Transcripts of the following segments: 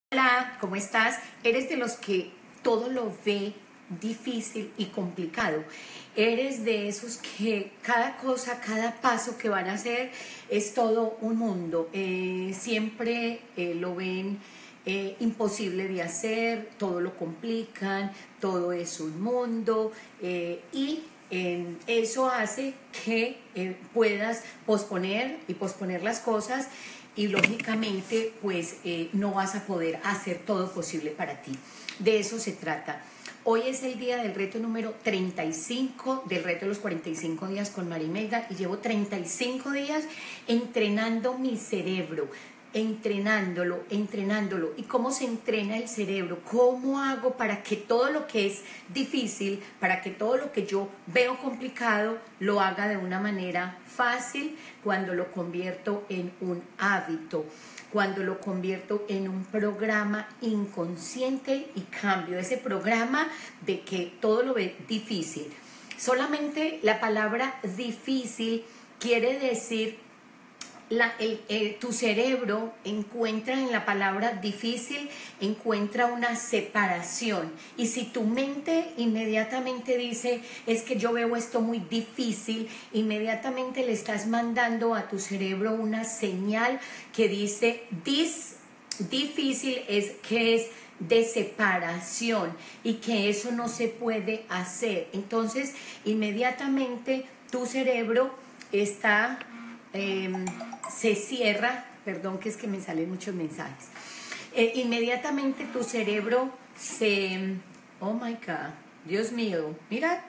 Hola, ¿cómo estás? ¿Eres de los que todo lo ve difícil y complicado? ¿Eres de esos que cada cosa, cada paso que van a hacer es todo un mundo? Siempre lo ven imposible de hacer, todo lo complican, todo es un mundo y eso hace que puedas posponer y posponer las cosas y lógicamente pues no vas a poder hacer todo posible para ti. De eso se trata. Hoy es el día del reto número 35, del reto de los 45 días con Marimelda, y llevo 35 días entrenando mi cerebro, entrenándolo. ¿Y cómo se entrena el cerebro? ¿Cómo hago para que todo lo que es difícil, para que todo lo que yo veo complicado, lo haga de una manera fácil cuando lo convierto en un hábito? Cuando lo convierto en un programa inconsciente y cambio ese programa de que todo lo ve difícil. Solamente la palabra difícil quiere decir, tu cerebro encuentra en la palabra difícil, encuentra una separación. Y si tu mente inmediatamente dice, es que yo veo esto muy difícil, inmediatamente le estás mandando a tu cerebro una señal que dice, difícil es que es de separación y que eso no se puede hacer. Entonces, inmediatamente tu cerebro está... se cierra, perdón que es que me salen muchos mensajes, inmediatamente tu cerebro se, oh my God, Dios mío, mira,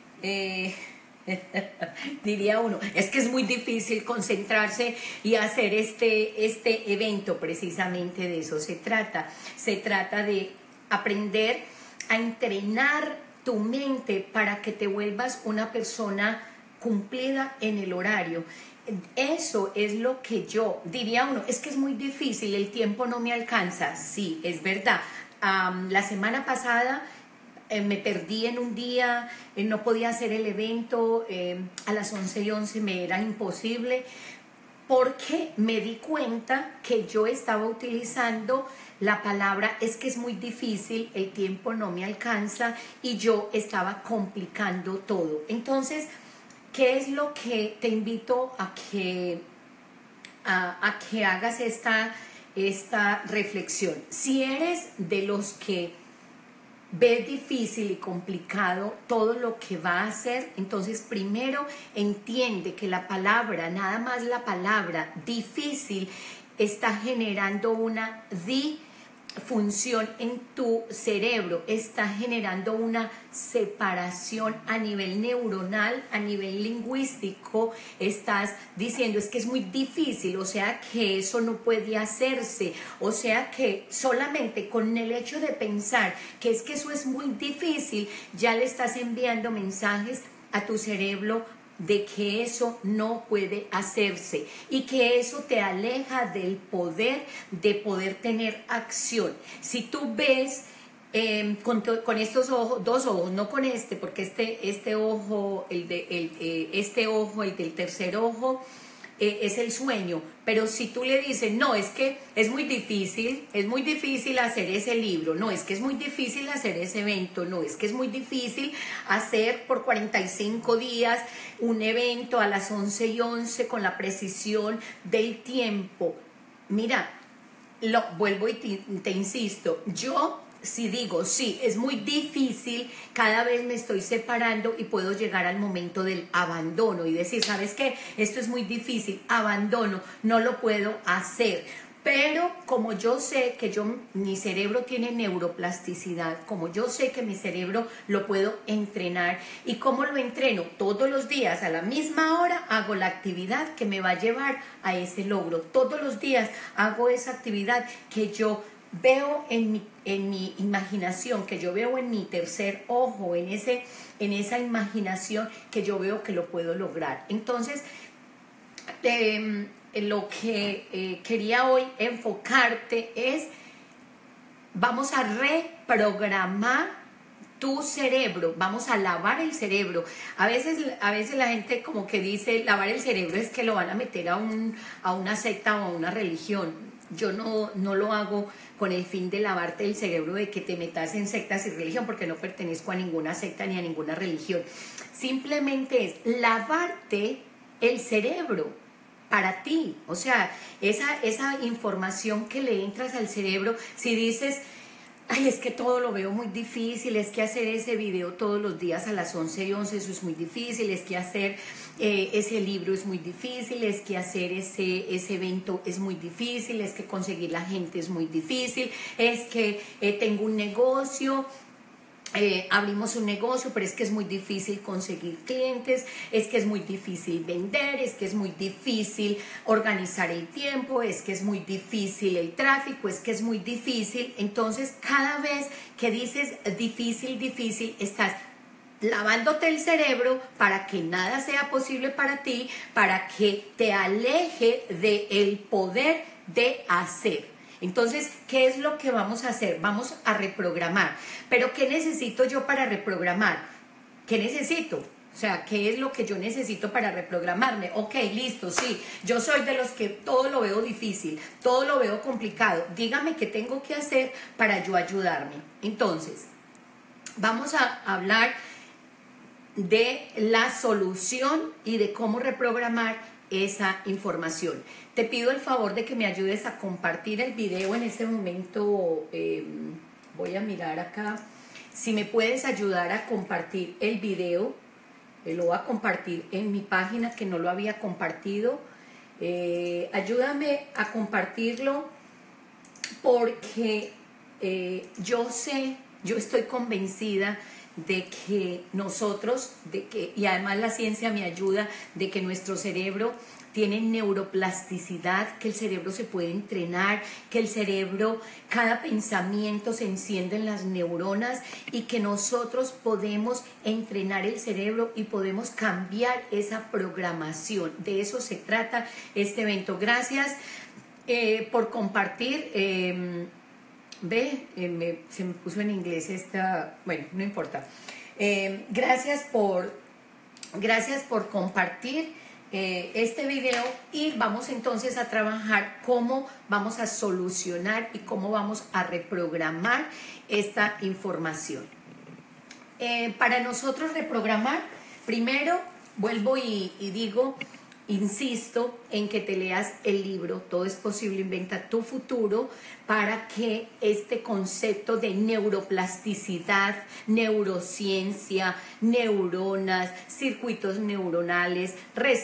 diría uno, es que es muy difícil concentrarse y hacer este evento. Precisamente de eso se trata de aprender a entrenar tu mente para que te vuelvas una persona cumplida en el horario. Eso es lo que yo diría uno, es que es muy difícil, el tiempo no me alcanza. Sí, es verdad. La semana pasada me perdí en un día, no podía hacer el evento, a las 11:11 me era imposible, porque me di cuenta que yo estaba utilizando la palabra, es que es muy difícil, el tiempo no me alcanza, y yo estaba complicando todo. Entonces, ¿qué es lo que te invito a que hagas esta reflexión? Si eres de los que ve difícil y complicado todo lo que va a hacer, entonces primero entiende que la palabra, nada más la palabra difícil, está generando una función en tu cerebro, está generando una separación a nivel neuronal, a nivel lingüístico. Estás diciendo, es que es muy difícil, o sea que eso no puede hacerse, o sea que solamente con el hecho de pensar que es que eso es muy difícil, ya le estás enviando mensajes a tu cerebro de que eso no puede hacerse y que eso te aleja del poder de poder tener acción. Si tú ves con estos ojos, dos ojos, no con este, porque este ojo, el del tercer ojo, es el sueño, pero si tú le dices, no, es que es muy difícil hacer ese libro, no, es que es muy difícil hacer ese evento, no, es que es muy difícil hacer por 45 días un evento a las 11:11 con la precisión del tiempo. Mira, vuelvo y te insisto, yo si digo, sí, es muy difícil, cada vez me estoy separando y puedo llegar al momento del abandono y decir, ¿sabes qué? Esto es muy difícil, abandono, no lo puedo hacer. Pero como yo sé que mi cerebro tiene neuroplasticidad, como yo sé que mi cerebro lo puedo entrenar, ¿y cómo lo entreno? Todos los días a la misma hora hago la actividad que me va a llevar a ese logro. Todos los días hago esa actividad que yo veo en mi imaginación, que yo veo en mi tercer ojo, en esa imaginación que yo veo que lo puedo lograr. Entonces, lo que quería hoy enfocarte es, vamos a reprogramar tu cerebro, vamos a lavar el cerebro. A veces la gente como que dice, lavar el cerebro es que lo van a meter a una secta o a una religión. Yo no lo hago con el fin de lavarte el cerebro, de que te metas en sectas y religión, porque no pertenezco a ninguna secta ni a ninguna religión. Simplemente es lavarte el cerebro para ti. O sea, esa información que le entras al cerebro, si dices, ay, es que todo lo veo muy difícil, es que hacer ese video todos los días a las 11:11, eso es muy difícil, es que hacer ese libro es muy difícil, es que hacer ese evento es muy difícil, es que conseguir la gente es muy difícil, es que tengo un negocio, abrimos un negocio, pero es que es muy difícil conseguir clientes, es que es muy difícil vender, es que es muy difícil organizar el tiempo, es que es muy difícil el tráfico, es que es muy difícil. Entonces, cada vez que dices difícil, difícil, estás lavándote el cerebro para que nada sea posible para ti, para que te aleje del poder de hacer. Entonces, ¿qué es lo que vamos a hacer? Vamos a reprogramar. ¿Pero qué necesito yo para reprogramar? ¿Qué necesito? O sea, ¿qué es lo que yo necesito para reprogramarme? Ok, listo, sí. Yo soy de los que todo lo veo difícil, todo lo veo complicado. Dígame qué tengo que hacer para yo ayudarme. Entonces, vamos a hablar de la solución y de cómo reprogramar esa información. Te pido el favor de que me ayudes a compartir el video en este momento. Voy a mirar acá. Si me puedes ayudar a compartir el video, lo voy a compartir en mi página que no lo había compartido. Ayúdame a compartirlo porque yo estoy convencida de que nosotros, y además la ciencia me ayuda, de que nuestro cerebro tiene neuroplasticidad, que el cerebro se puede entrenar, que el cerebro, cada pensamiento se enciende en las neuronas y que nosotros podemos entrenar el cerebro y podemos cambiar esa programación. De eso se trata este evento. Gracias por compartir. Se me puso en inglés esta, bueno, no importa. Gracias por compartir este video, y vamos entonces a trabajar cómo vamos a solucionar y cómo vamos a reprogramar esta información. Para nosotros reprogramar, primero vuelvo y digo, insisto en que te leas el libro Todo es posible, inventa tu futuro, para que este concepto de neuroplasticidad, neurociencia, neuronas, circuitos neuronales,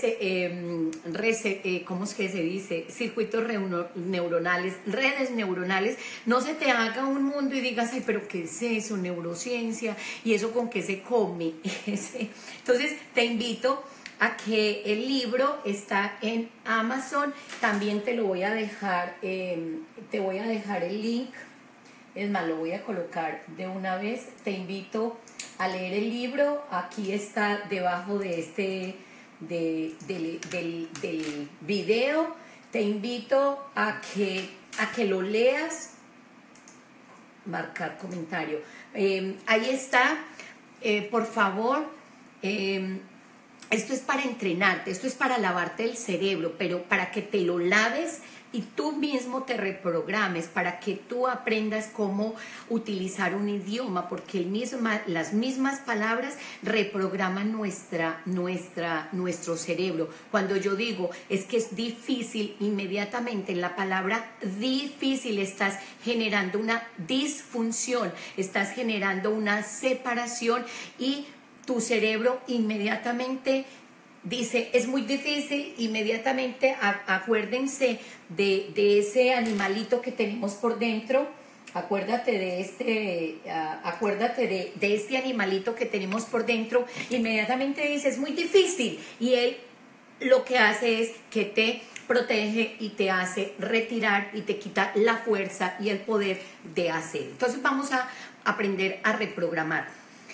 ¿cómo es que se dice? Circuitos neuronales, redes neuronales, no se te haga un mundo y digas, ay, pero ¿qué es eso? Neurociencia, ¿y eso con qué se come? Entonces te invito a que el libro está en Amazon. También te lo voy a dejar, te voy a dejar el link, es más, lo voy a colocar de una vez. Te invito a leer el libro, aquí está debajo de del video. Te invito a que lo leas, marcar comentario, ahí está, por favor. Esto es para entrenarte, esto es para lavarte el cerebro, pero para que te lo laves y tú mismo te reprogrames, para que tú aprendas cómo utilizar un idioma, porque las mismas palabras reprograman nuestro cerebro. Cuando yo digo es que es difícil, inmediatamente en la palabra difícil estás generando una disfunción, estás generando una separación, y tu cerebro inmediatamente dice, es muy difícil. Inmediatamente acuérdense de ese animalito que tenemos por dentro. Acuérdate de este animalito que tenemos por dentro. Inmediatamente dice, es muy difícil. Y él lo que hace es que te protege y te hace retirar y te quita la fuerza y el poder de hacer. Entonces vamos a aprender a reprogramar.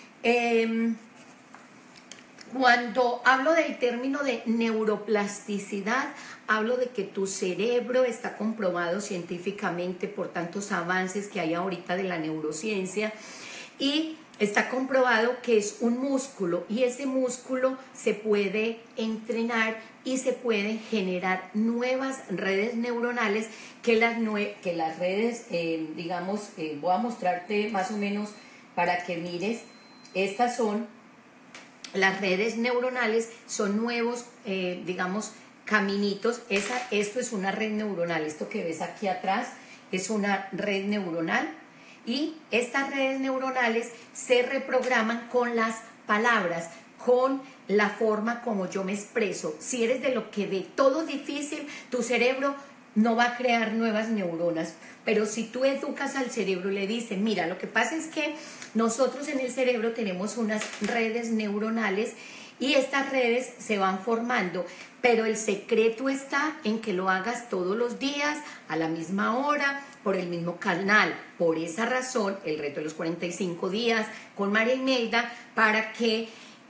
Cuando hablo del término de neuroplasticidad, hablo de que tu cerebro está comprobado científicamente por tantos avances que hay ahorita de la neurociencia, y está comprobado que es un músculo, y ese músculo se puede entrenar y se pueden generar nuevas redes neuronales que las redes, voy a mostrarte más o menos para que mires. Estas son las redes neuronales, son nuevos, caminitos. Esto es una red neuronal, esto que ves aquí atrás es una red neuronal, y estas redes neuronales se reprograman con las palabras, con la forma como yo me expreso. Si eres de lo que ve todo difícil, tu cerebro no va a crear nuevas neuronas, pero si tú educas al cerebro y le dices, mira, lo que pasa es que nosotros en el cerebro tenemos unas redes neuronales y estas redes se van formando, pero el secreto está en que lo hagas todos los días, a la misma hora, por el mismo canal. Por esa razón, el reto de los 45 días con María Imelda, para que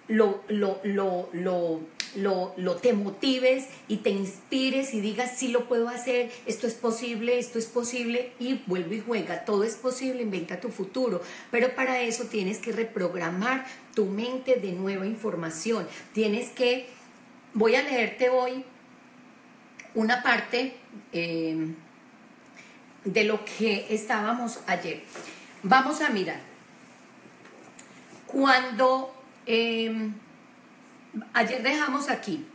te motives y te inspires y digas, sí lo puedo hacer, esto es posible, y vuelve y juega, todo es posible, inventa tu futuro, pero para eso tienes que reprogramar tu mente de nueva información. Voy a leerte hoy una parte de lo que estábamos ayer. Vamos a mirar. Cuando ayer dejamos aquí,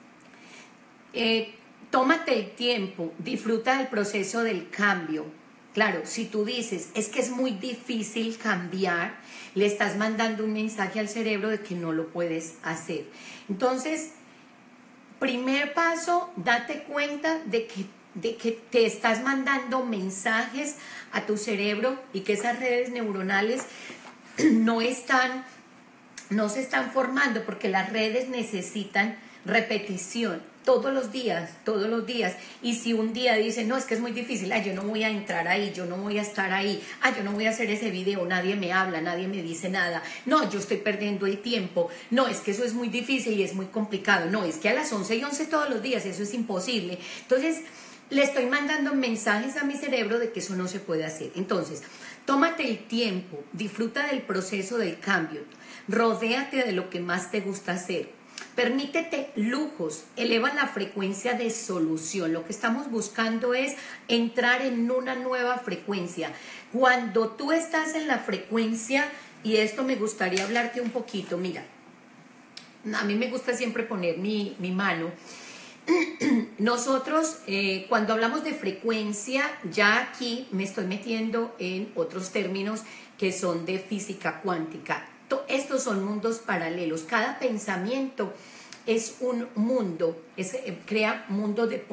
tómate el tiempo, disfruta del proceso del cambio. Claro, si tú dices, es que es muy difícil cambiar, le estás mandando un mensaje al cerebro de que no lo puedes hacer. Entonces, primer paso, date cuenta de que te estás mandando mensajes a tu cerebro y que esas redes neuronales no se están formando, porque las redes necesitan repetición todos los días. Y si un día dicen, no, es que es muy difícil, yo no voy a entrar ahí, yo no voy a estar ahí, yo no voy a hacer ese video, nadie me habla, nadie me dice nada, no, yo estoy perdiendo el tiempo, no, es que eso es muy difícil y es muy complicado, no, es que a las 11:11 todos los días, eso es imposible. Entonces, le estoy mandando mensajes a mi cerebro de que eso no se puede hacer. Entonces, tómate el tiempo, disfruta del proceso del cambio, rodéate de lo que más te gusta hacer. Permítete lujos, eleva la frecuencia de solución. Lo que estamos buscando es entrar en una nueva frecuencia. Cuando tú estás en la frecuencia, y esto me gustaría hablarte un poquito, mira, a mí me gusta siempre poner mi mano. Nosotros, cuando hablamos de frecuencia, ya aquí me estoy metiendo en otros términos que son de física cuántica. Estos son mundos paralelos. Cada pensamiento es un mundo, crea un mundo de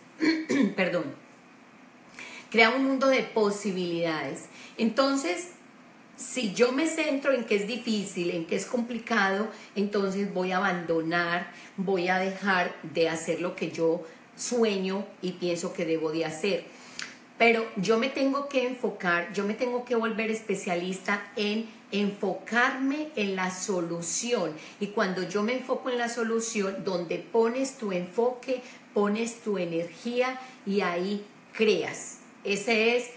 crea un mundo de posibilidades. Entonces, si yo me centro en que es difícil, en que es complicado, entonces voy a abandonar, voy a dejar de hacer lo que yo sueño y pienso que debo de hacer. Pero yo me tengo que enfocar, yo me tengo que volver especialista en enfocarme en la solución. Y cuando yo me enfoco en la solución, donde pones tu enfoque, pones tu energía y ahí creas. Ese es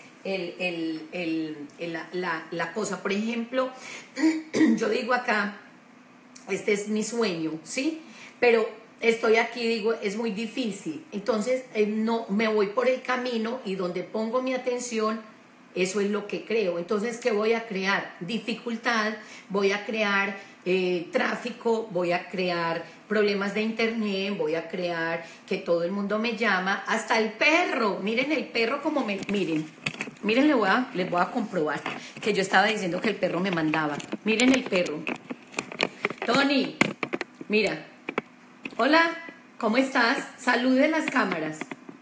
la cosa. Por ejemplo, yo digo acá, este es mi sueño, ¿sí? Pero estoy aquí, digo, es muy difícil. Entonces, no me voy por el camino y donde pongo mi atención, eso es lo que creo. Entonces, ¿qué voy a crear? Dificultad, voy a crear tráfico, voy a crear problemas de internet, voy a crear que todo el mundo me llama, hasta el perro. Miren el perro como miren, les voy a comprobar que yo estaba diciendo que el perro me mandaba. Miren el perro. Tony, mira. Hola, ¿cómo estás? Salude las cámaras.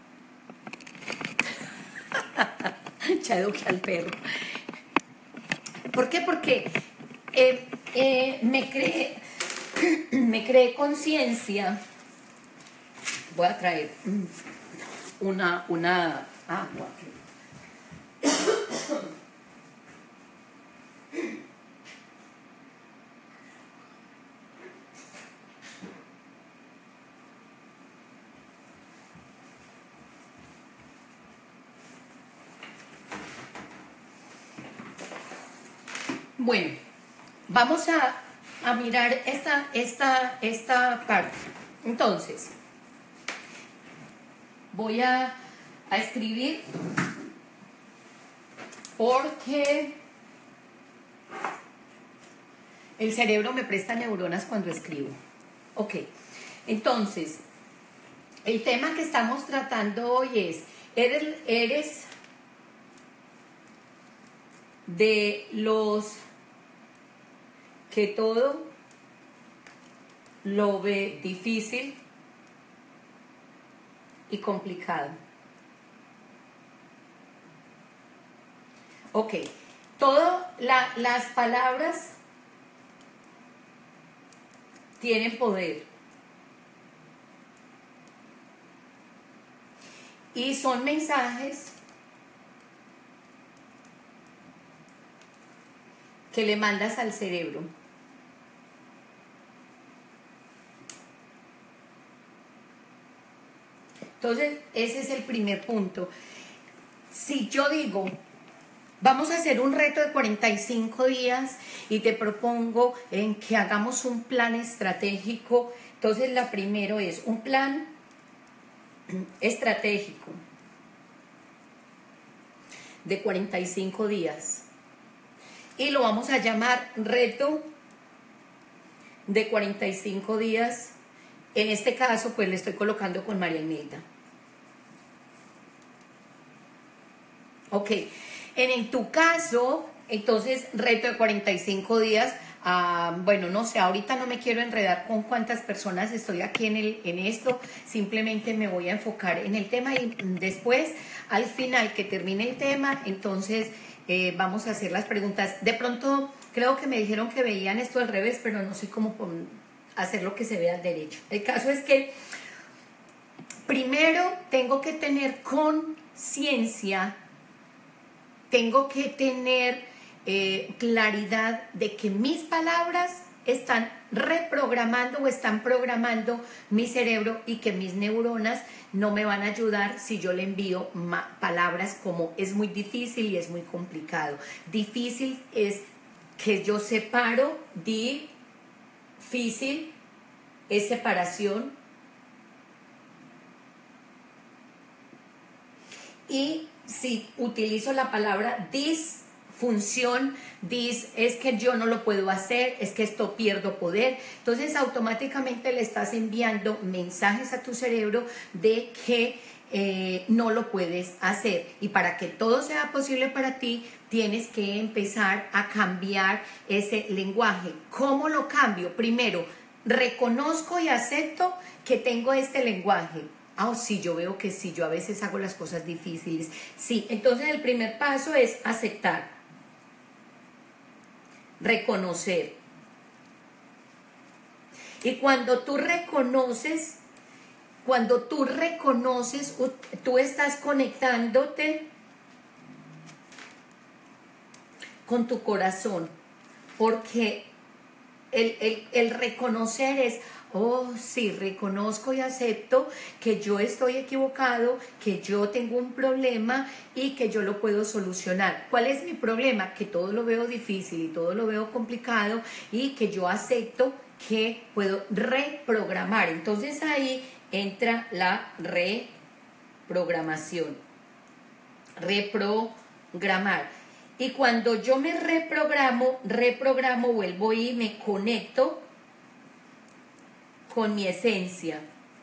Ya eduqué al perro. ¿Por qué? Porque me creé conciencia. Voy a traer una agua. Bueno, vamos a mirar esta parte. Entonces, voy a escribir porque el cerebro me presta neuronas cuando escribo. Ok, entonces, el tema que estamos tratando hoy es, ¿eres de los que todo lo ve difícil y complicado? Ok, todas las palabras tienen poder y son mensajes que le mandas al cerebro. Entonces, ese es el primer punto. Si yo digo, vamos a hacer un reto de 45 días y te propongo en que hagamos un plan estratégico, entonces la primero es un plan estratégico de 45 días y lo vamos a llamar reto de 45 días. En este caso, pues le estoy colocando con María Imelda. Ok, en tu caso, entonces, reto de 45 días, bueno, no sé, ahorita no me quiero enredar con cuántas personas estoy aquí en esto, simplemente me voy a enfocar en el tema y después, al final que termine el tema, entonces vamos a hacer las preguntas. De pronto, creo que me dijeron que veían esto al revés, pero no sé cómo hacer lo que se vea al derecho. El caso es que primero tengo que tener conciencia, tengo que tener claridad de que mis palabras están reprogramando o están programando mi cerebro y que mis neuronas no me van a ayudar si yo le envío palabras como es muy difícil y es muy complicado. Difícil es que yo separo, difícil es separación y si utilizo la palabra disfunción, es que yo no lo puedo hacer, es que esto pierdo poder, entonces automáticamente le estás enviando mensajes a tu cerebro de que no lo puedes hacer, y para que todo sea posible para ti tienes que empezar a cambiar ese lenguaje. ¿Cómo lo cambio? Primero, reconozco y acepto que tengo este lenguaje. Sí, yo veo que sí, yo a veces hago las cosas difíciles. Sí, entonces el primer paso es aceptar, reconocer. Y cuando tú reconoces, tú estás conectándote con tu corazón, porque el reconocer es, sí, reconozco y acepto que yo estoy equivocado, que yo tengo un problema y que yo lo puedo solucionar. ¿Cuál es mi problema? Que todo lo veo difícil y todo lo veo complicado y que yo acepto que puedo reprogramar. Entonces ahí entra la reprogramación. Reprogramar. Y cuando yo me reprogramo, vuelvo y me conecto con mi esencia.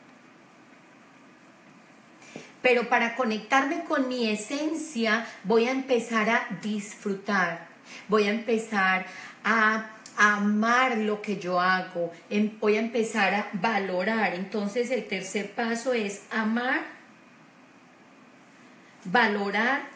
Pero para conectarme con mi esencia voy a empezar a disfrutar, voy a empezar a amar lo que yo hago, voy a empezar a valorar. Entonces el tercer paso es amar, valorar.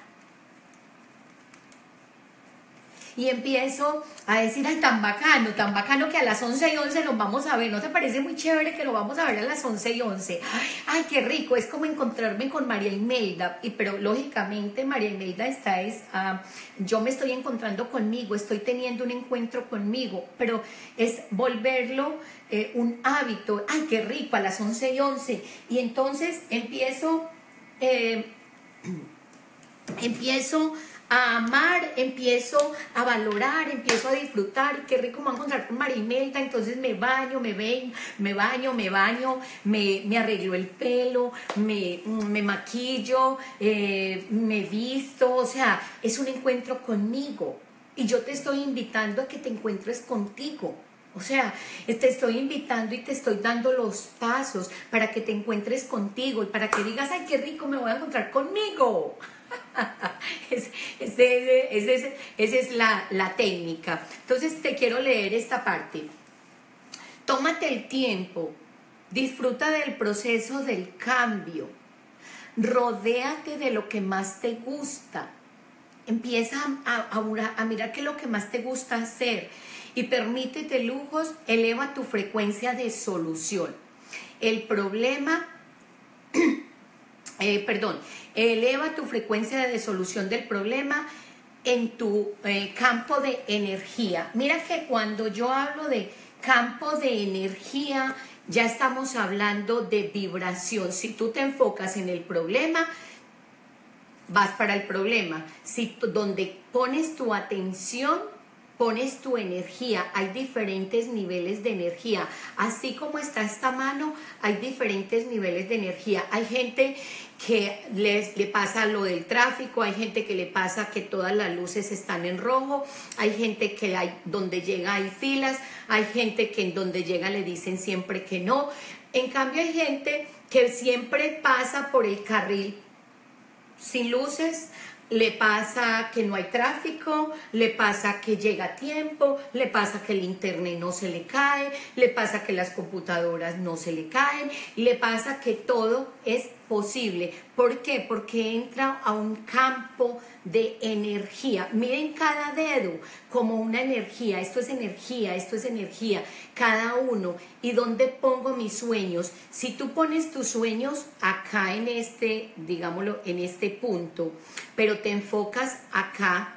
Y empiezo a decir, ay, tan bacano que a las 11:11 nos vamos a ver. ¿No te parece muy chévere que lo vamos a ver a las 11:11? Ay, qué rico, es como encontrarme con María Imelda. Pero lógicamente María Imelda yo me estoy encontrando conmigo, estoy teniendo un encuentro conmigo, pero es volverlo un hábito. Ay, qué rico, a las 11:11. Y entonces empiezo a amar, empiezo a valorar, empiezo a disfrutar, y qué rico me voy a encontrar con Marimelda, entonces me baño, me arreglo el pelo, me maquillo, me visto, o sea, es un encuentro conmigo, y yo te estoy invitando a que te encuentres contigo. O sea, te estoy invitando y te estoy dando los pasos para que te encuentres contigo y para que digas, ay, qué rico me voy a encontrar conmigo. Esa es la técnica. Entonces te quiero leer esta parte. Tómate el tiempo, disfruta del proceso del cambio, rodéate de lo que más te gusta, empieza a mirar qué es lo que más te gusta hacer y permítete lujos, eleva tu frecuencia de solución. El problema, eleva tu frecuencia de solución del problema en tu campo de energía. Mira que cuando yo hablo de campo de energía, ya estamos hablando de vibración. Si tú te enfocas en el problema, vas para el problema. Si donde pones tu atención, pones tu energía. Hay diferentes niveles de energía. Así como está esta mano, hay diferentes niveles de energía. Hay gente que le pasa lo del tráfico, hay gente que le pasa que todas las luces están en rojo, hay gente que donde llega hay filas, hay gente que en donde llega le dicen siempre que no. En cambio hay gente que siempre pasa por el carril sin luces, le pasa que no hay tráfico, le pasa que llega a tiempo, le pasa que el internet no se le cae, le pasa que las computadoras no se le caen, le pasa que todo es posible. ¿Por qué? Porque entra a un campo de energía. Miren cada dedo como una energía. Esto es energía, esto es energía. Cada uno. ¿Y dónde pongo mis sueños? Si tú pones tus sueños acá en este, digámoslo, en este punto, pero te enfocas acá,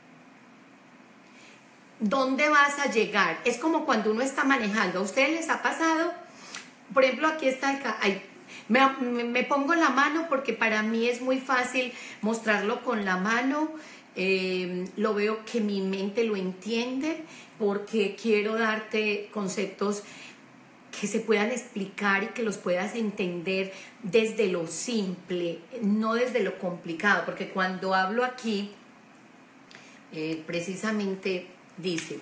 ¿dónde vas a llegar? Es como cuando uno está manejando. ¿A ustedes les ha pasado? Por ejemplo, aquí está el... Me pongo la mano porque para mí es muy fácil mostrarlo con la mano. Lo veo que mi mente lo entiende porque quiero darte conceptos que se puedan explicar y que los puedas entender desde lo simple, no desde lo complicado, porque cuando hablo aquí, precisamente dice,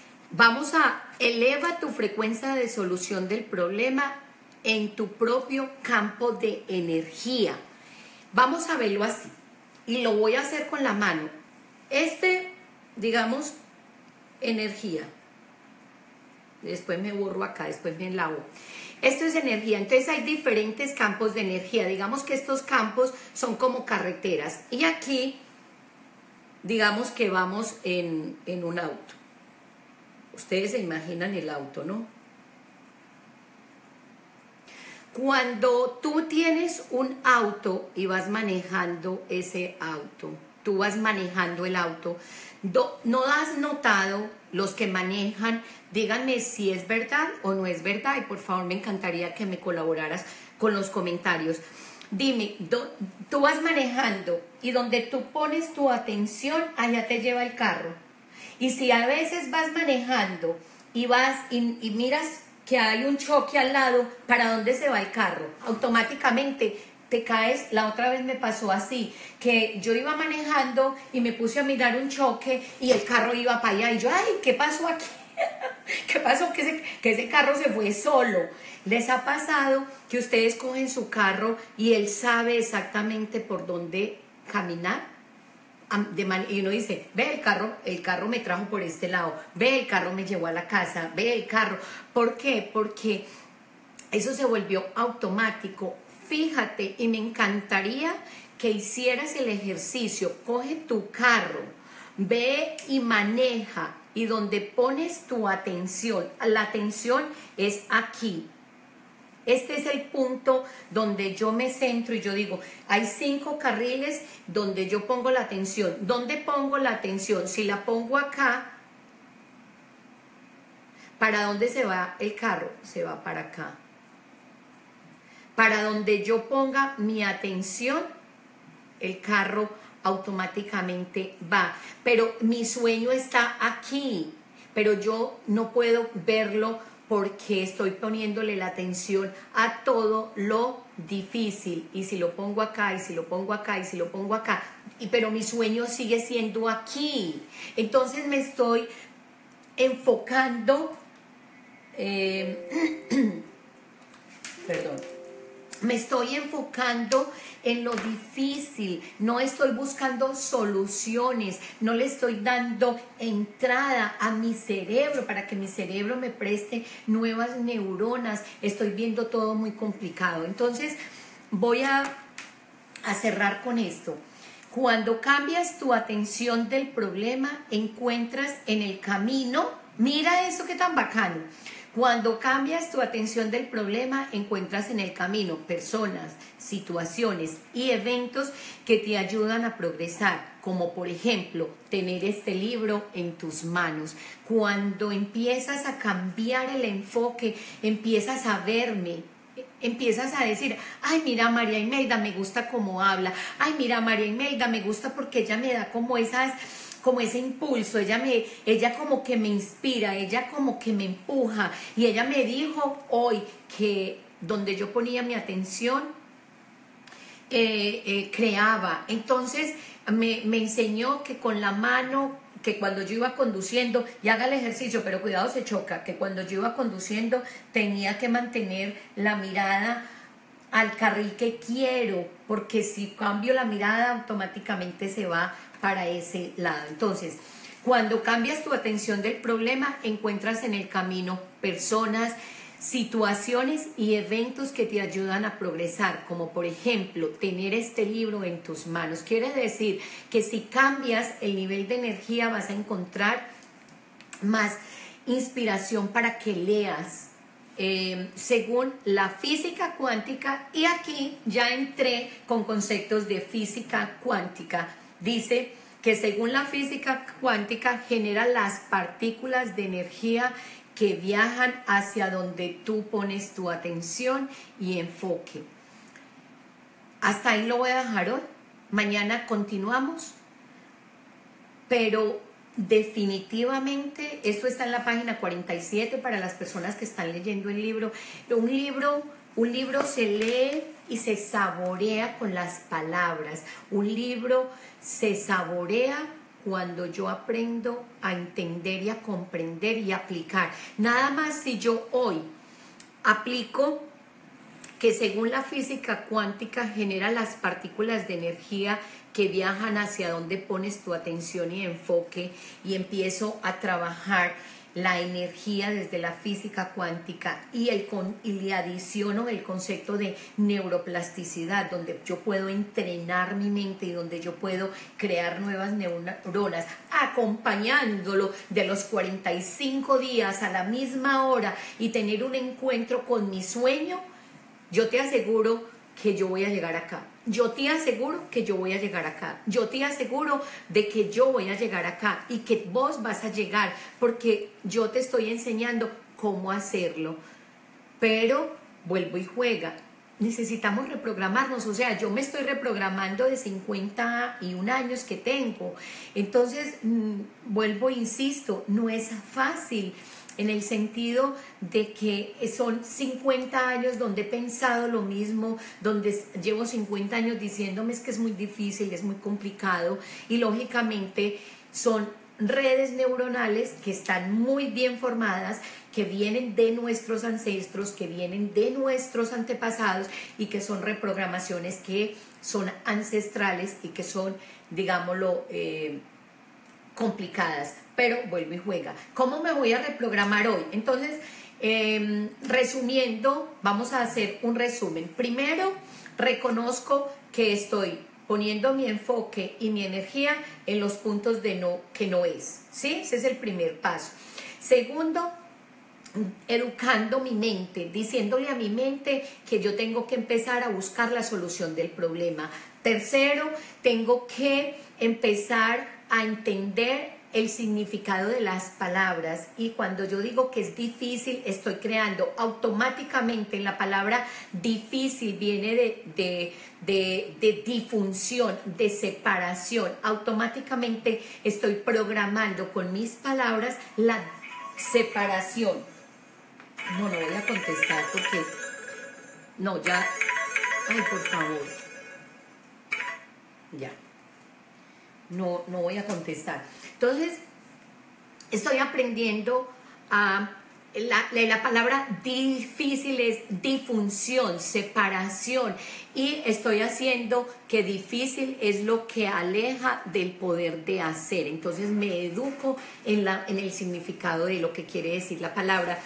eleva tu frecuencia de solución del problema en tu propio campo de energía. Vamos a verlo así, y lo voy a hacer con la mano. Digamos, energía. Después me borro acá, después me lavo. Esto es energía, entonces hay diferentes campos de energía. Digamos que estos campos son como carreteras. Y aquí, digamos que vamos en un auto. Ustedes se imaginan el auto, ¿no? Cuando tú tienes un auto y vas manejando ese auto, tú vas manejando el auto, ¿no has notado los que manejan? Díganme si es verdad o no es verdad y por favor me encantaría que me colaboraras con los comentarios. Dime, tú vas manejando y donde tú pones tu atención, allá te lleva el carro. Y si a veces vas manejando y vas y miras que hay un choque al lado, ¿para dónde se va el carro? Automáticamente te caes. La otra vez me pasó así, que yo iba manejando y me puse a mirar un choque y el carro iba para allá y yo, ay, ¿qué pasó aquí? ¿Qué pasó? Que ese carro se fue solo. ¿Les ha pasado que ustedes cogen su carro y él sabe exactamente por dónde caminar? Y uno dice, ve el carro me trajo por este lado, ve el carro me llevó a la casa, ve el carro. ¿Por qué? Porque eso se volvió automático. Fíjate, y me encantaría que hicieras el ejercicio. Coge tu carro, ve y maneja, y donde pones tu atención, la atención es aquí. Este es el punto donde yo me centro y yo digo, hay 5 carriles donde yo pongo la atención. ¿Dónde pongo la atención? Si la pongo acá, ¿para dónde se va el carro? Se va para acá. Para donde yo ponga mi atención, el carro automáticamente va. Pero mi sueño está aquí, pero yo no puedo verlo porque estoy poniéndole la atención a todo lo difícil. Y si lo pongo acá, y si lo pongo acá, y si lo pongo acá, pero mi sueño sigue siendo aquí. Entonces me estoy enfocando, perdón, me estoy enfocando en lo difícil, no estoy buscando soluciones, no le estoy dando entrada a mi cerebro para que mi cerebro me preste nuevas neuronas, estoy viendo todo muy complicado. Entonces voy a cerrar con esto. Cuando cambias tu atención del problema, encuentras en el camino, mira eso que tan bacano. Cuando cambias tu atención del problema, encuentras en el camino personas, situaciones y eventos que te ayudan a progresar, como por ejemplo, tener este libro en tus manos. Cuando empiezas a cambiar el enfoque, empiezas a verme, empiezas a decir, ay, mira, María Imelda, me gusta cómo habla, ay, mira, María Imelda, me gusta porque ella me da como ese impulso, ella como que me inspira, ella como que me empuja, y ella me dijo hoy que donde yo ponía mi atención, creaba. Entonces me enseñó que con la mano, que cuando yo iba conduciendo, y haga el ejercicio, pero cuidado se choca, que cuando yo iba conduciendo tenía que mantener la mirada al carril que quiero, porque si cambio la mirada automáticamente se va para ese lado. Entonces, cuando cambias tu atención del problema, encuentras en el camino personas, situaciones y eventos que te ayudan a progresar, como por ejemplo tener este libro en tus manos. Quiere decir que si cambias el nivel de energía vas a encontrar más inspiración para que leas según la física cuántica, y aquí ya entré con conceptos de física cuántica. Dice que según la física cuántica genera las partículas de energía que viajan hacia donde tú pones tu atención y enfoque. Hasta ahí lo voy a dejar hoy. Mañana continuamos, pero definitivamente esto está en la página 47 para las personas que están leyendo el libro. Un libro se lee y se saborea con las palabras. Un libro se saborea cuando yo aprendo a entender y a comprender y a aplicar. Nada más si yo hoy aplico que según la física cuántica genera las partículas de energía que viajan hacia donde pones tu atención y enfoque, y empiezo a trabajar la energía desde la física cuántica y le adiciono el concepto de neuroplasticidad, donde yo puedo entrenar mi mente y donde yo puedo crear nuevas neuronas, acompañándolo de los 45 días a la misma hora y tener un encuentro con mi sueño. Yo te aseguro que yo voy a llegar acá. Yo te aseguro que yo voy a llegar acá. Yo te aseguro de que yo voy a llegar acá y que vos vas a llegar, porque yo te estoy enseñando cómo hacerlo. Pero vuelvo y juega. Necesitamos reprogramarnos. O sea, yo me estoy reprogramando de 51 años que tengo. Entonces, vuelvo e insisto, no es fácil, en el sentido de que son 50 años donde he pensado lo mismo, donde llevo 50 años diciéndome es que es muy difícil, es muy complicado, y lógicamente son redes neuronales que están muy bien formadas, que vienen de nuestros ancestros, que vienen de nuestros antepasados, y que son reprogramaciones que son ancestrales y que son, digámoslo, complicadas. Pero vuelve y juega. ¿Cómo me voy a reprogramar hoy? Entonces, resumiendo, vamos a hacer un resumen. Primero, reconozco que estoy poniendo mi enfoque y mi energía en los puntos que no es. ¿Sí? Ese es el primer paso. Segundo, educando mi mente, diciéndole a mi mente que yo tengo que empezar a buscar la solución del problema. Tercero, tengo que empezar a entender el significado de las palabras, y cuando yo digo que es difícil, estoy creando automáticamente. La palabra difícil viene de disfunción, de separación. Automáticamente estoy programando con mis palabras la separación. No voy a contestar porque... No, ya... Ay, por favor. Ya. No voy a contestar. Entonces, estoy aprendiendo a... La palabra difícil es disfunción, separación, y estoy haciendo que difícil es lo que aleja del poder de hacer. Entonces me educo en el significado de lo que quiere decir la palabra.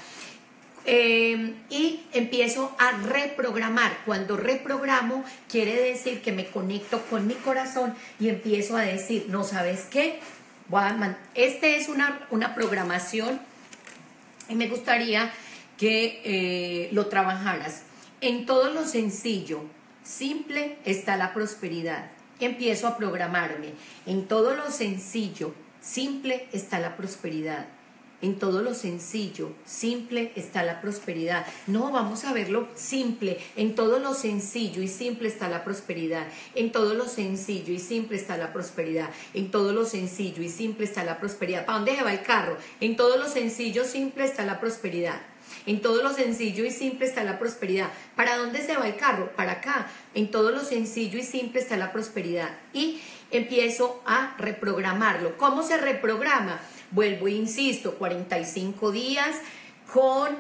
Y empiezo a reprogramar. Cuando reprogramo, quiere decir que me conecto con mi corazón y empiezo a decir, no, ¿sabes qué? Este es una programación y me gustaría que lo trabajaras. En todo lo sencillo, simple, está la prosperidad. Empiezo a programarme. En todo lo sencillo, simple, está la prosperidad. En todo lo sencillo, simple, está la prosperidad. No, vamos a verlo simple. En todo lo sencillo y simple está la prosperidad. En todo lo sencillo y simple está la prosperidad. En todo lo sencillo y simple está la prosperidad. ¿Para dónde se va el carro? En todo lo sencillo, simple está la prosperidad. En todo lo sencillo y simple está la prosperidad. ¿Para dónde se va el carro? Para acá. En todo lo sencillo y simple está la prosperidad. Y empiezo a reprogramarlo. ¿Cómo se reprograma? Vuelvo e insisto, 45 días con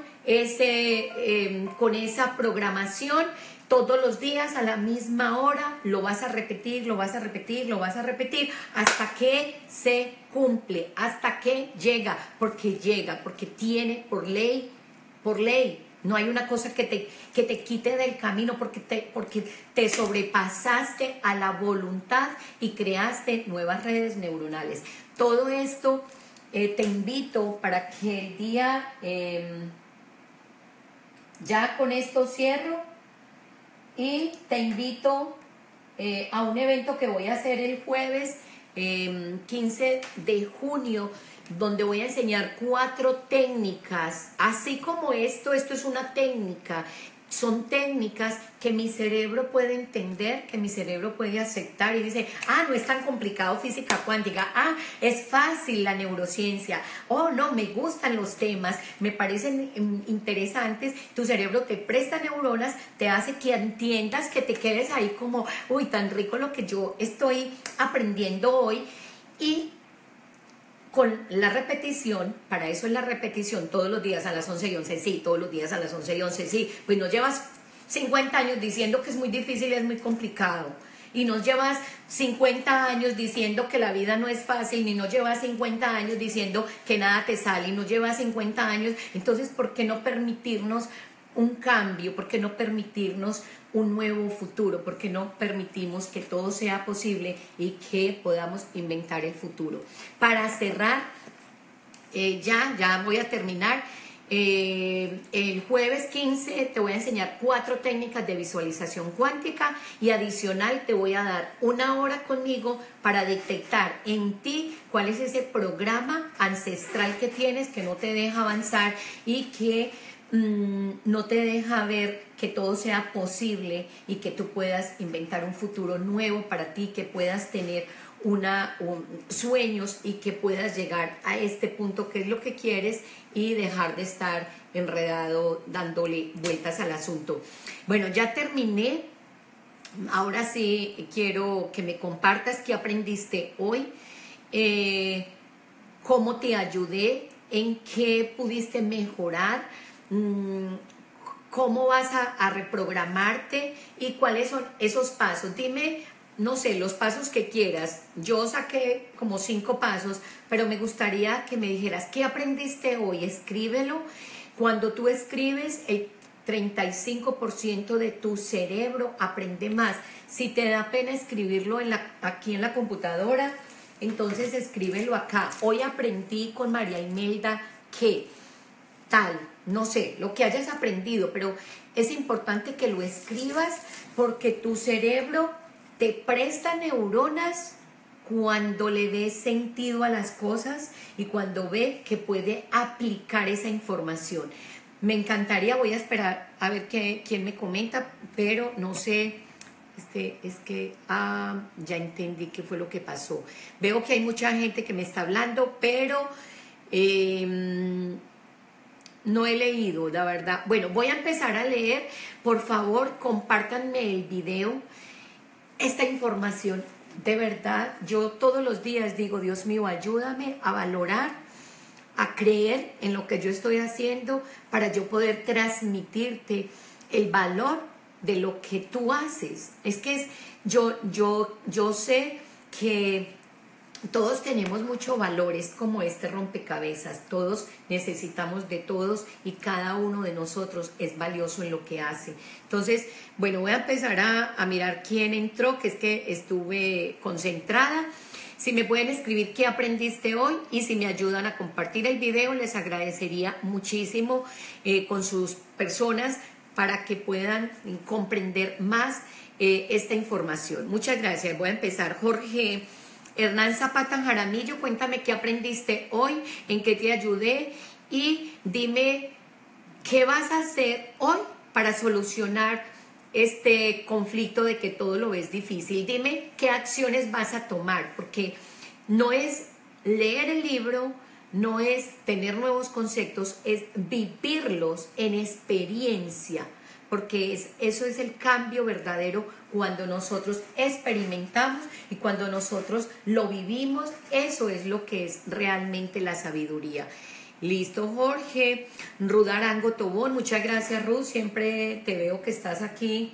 esa programación. Todos los días a la misma hora lo vas a repetir, lo vas a repetir, lo vas a repetir hasta que se cumple, hasta que llega, porque tiene por ley. No hay una cosa que te quite del camino porque te sobrepasaste a la voluntad y creaste nuevas redes neuronales. Todo esto te invito para que el día, ya con esto cierro, y te invito a un evento que voy a hacer el jueves 15 de junio, donde voy a enseñar 4 técnicas, así como esto es una técnica. Son técnicas que mi cerebro puede entender, que mi cerebro puede aceptar y dice, no es tan complicado física cuántica, es fácil la neurociencia, no, me gustan los temas, me parecen interesantes. Tu cerebro te presta neuronas, te hace que entiendas, que te quedes ahí como, uy, tan rico lo que yo estoy aprendiendo hoy. Y con la repetición, para eso es la repetición, todos los días a las 11:11, sí, todos los días a las 11:11, sí, pues no llevas 50 años diciendo que es muy difícil, es muy complicado, y no llevas 50 años diciendo que la vida no es fácil, ni no llevas 50 años diciendo que nada te sale, y no llevas 50 años, entonces, ¿por qué no permitirnos un cambio? ¿Por qué no permitirnos un nuevo futuro? ¿Por qué no permitimos que todo sea posible y que podamos inventar el futuro? Para cerrar, ya voy a terminar. El jueves 15 te voy a enseñar 4 técnicas de visualización cuántica, y adicional te voy a dar 1 hora conmigo para detectar en ti cuál es ese programa ancestral que tienes que no te deja avanzar y que no te deja ver que todo sea posible y que tú puedas inventar un futuro nuevo para ti, que puedas tener sueños y que puedas llegar a este punto que es lo que quieres y dejar de estar enredado dándole vueltas al asunto. Bueno, ya terminé. Ahora sí quiero que me compartas qué aprendiste hoy, cómo te ayudé, en qué pudiste mejorar, cómo vas a reprogramarte y cuáles son esos pasos. Dime, no sé, los pasos que quieras. Yo saqué como 5 pasos, pero me gustaría que me dijeras qué aprendiste hoy. Escríbelo. Cuando tú escribes, el 35% de tu cerebro aprende más. Si te da pena escribirlo aquí en la computadora, entonces escríbelo acá. Hoy aprendí con María Imelda que tal, no sé, lo que hayas aprendido, pero es importante que lo escribas porque tu cerebro te presta neuronas cuando le dé sentido a las cosas y cuando ve que puede aplicar esa información. Me encantaría, voy a esperar a ver quién me comenta, pero no sé, es que ya entendí qué fue lo que pasó. Veo que hay mucha gente que me está hablando, pero no he leído, la verdad. Bueno, voy a empezar a leer. Por favor, compártanme el video. Esta información, de verdad, yo todos los días digo, Dios mío, ayúdame a valorar, a creer en lo que yo estoy haciendo para yo poder transmitirte el valor de lo que tú haces. Es que yo sé que todos tenemos mucho valor, es como este rompecabezas, todos necesitamos de todos y cada uno de nosotros es valioso en lo que hace. Entonces, bueno, voy a empezar a mirar quién entró, que es que estuve concentrada. Si me pueden escribir qué aprendiste hoy y si me ayudan a compartir el video, les agradecería muchísimo con sus personas para que puedan comprender más esta información. Muchas gracias. Voy a empezar. Jorge Hernán Zapata Jaramillo, cuéntame qué aprendiste hoy, en qué te ayudé y dime qué vas a hacer hoy para solucionar este conflicto de que todo lo ves difícil. Dime qué acciones vas a tomar, porque no es leer el libro, no es tener nuevos conceptos, es vivirlos en experiencia, porque eso es el cambio verdadero cuando nosotros experimentamos y cuando nosotros lo vivimos. Eso es lo que es realmente la sabiduría. Listo, Jorge. Ruth Arango Tobón, muchas gracias, Ruth, siempre te veo que estás aquí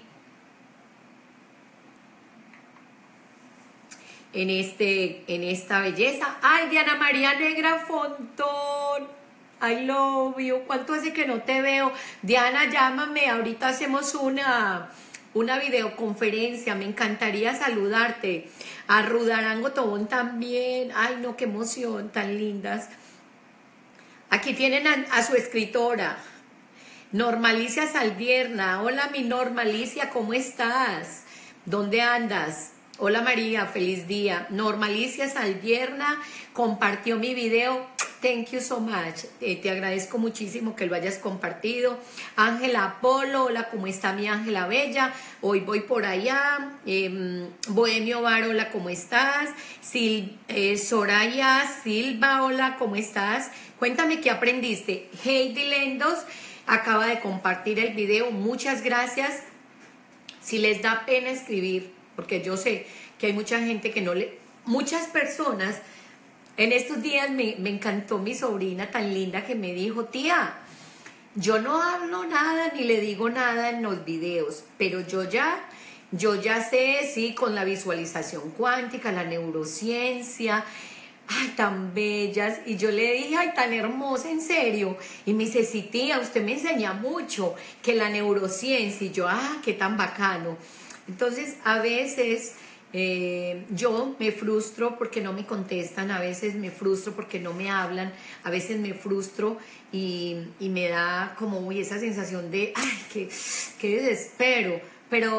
en esta belleza. Ay, Diana María Negra Fontón, I love you. ¿Cuánto hace que no te veo? Diana, llámame, ahorita hacemos una videoconferencia, me encantaría saludarte. A Ruth Arango Tobón también. Ay, no, qué emoción, tan lindas. Aquí tienen a su escritora, Normalicia Saldierna. Hola, mi Normalicia, ¿cómo estás? ¿Dónde andas? Hola, María, feliz día. Normalicia Saldierna compartió mi video. Thank you so much. Te agradezco muchísimo que lo hayas compartido. Ángela Polo, hola, ¿cómo está mi Ángela Bella? Hoy voy por allá. Bohemio Bar, hola, ¿cómo estás? Soraya Silva, hola, ¿cómo estás? Cuéntame qué aprendiste. Heidi Lendos acaba de compartir el video. Muchas gracias. Si les da pena escribir, porque yo sé que hay mucha gente que no le... Muchas personas... En estos días me encantó mi sobrina tan linda que me dijo, tía, yo no hablo nada ni le digo nada en los videos, pero yo ya sé, sí, con la visualización cuántica, la neurociencia, ay, tan bellas. Y yo le dije, ay, tan hermosa, en serio. Y me dice, sí, tía, usted me enseña mucho que la neurociencia. Y yo, qué tan bacano. Entonces, a veces... yo me frustro porque no me contestan, a veces me frustro porque no me hablan, a veces me frustro y me da como esa sensación de, ay, qué desespero, pero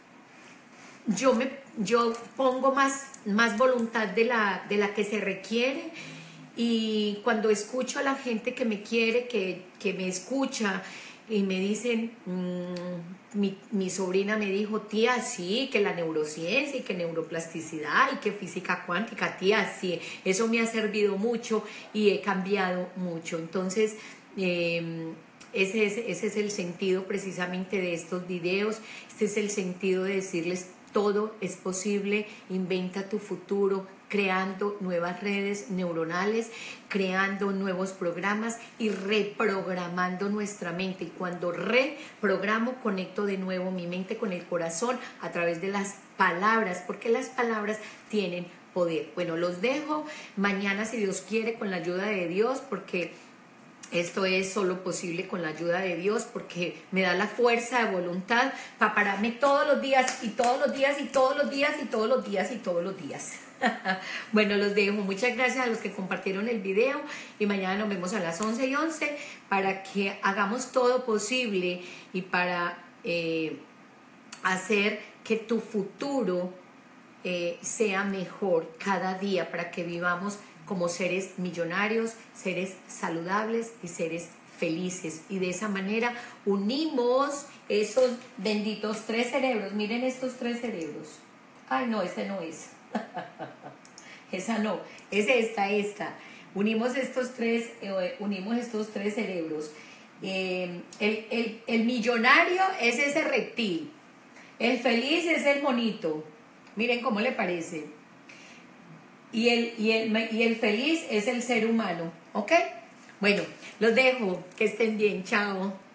yo pongo más voluntad de la que se requiere, y cuando escucho a la gente que me quiere, que me escucha, y me dicen, mi sobrina me dijo, tía, sí, que la neurociencia y que neuroplasticidad y que física cuántica, tía, sí, eso me ha servido mucho y he cambiado mucho. Entonces, ese es el sentido precisamente de estos videos, este es el sentido de decirles, todo es posible, inventa tu futuro, creando nuevas redes neuronales, creando nuevos programas y reprogramando nuestra mente. Y cuando reprogramo, conecto de nuevo mi mente con el corazón a través de las palabras, porque las palabras tienen poder. Bueno, los dejo mañana, si Dios quiere, con la ayuda de Dios, porque esto es solo posible con la ayuda de Dios, porque me da la fuerza de voluntad para pararme todos los días y todos los días y todos los días y todos los días y todos los días. Bueno, los dejo. Muchas gracias a los que compartieron el video y mañana nos vemos a las 11:11 para que hagamos todo posible y para hacer que tu futuro sea mejor cada día, para que vivamos como seres millonarios, seres saludables y seres felices. Y de esa manera unimos esos benditos 3 cerebros. Miren estos 3 cerebros. Ay, no, ese no es. Esa no, es esta. Unimos estos tres cerebros. El millonario es ese reptil. El feliz es el monito. Miren cómo le parece. Y el feliz es el ser humano. ¿Ok? Bueno, los dejo. Que estén bien. Chao.